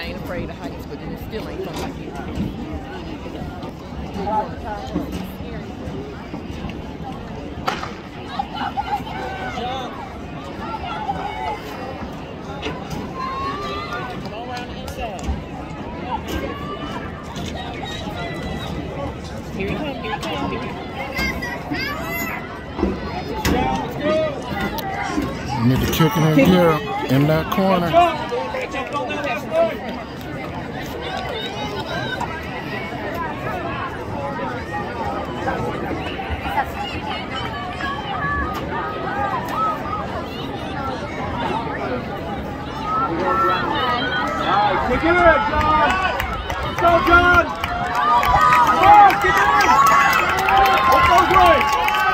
ain't afraid of heights, but it still ain't fun like it. Come on around the inside. Here he comes, here he comes, here he comes. You need to kick it in gear in that corner. Kick it in, John! Let's go, John! Come on, kick it in! Let's go, Grace!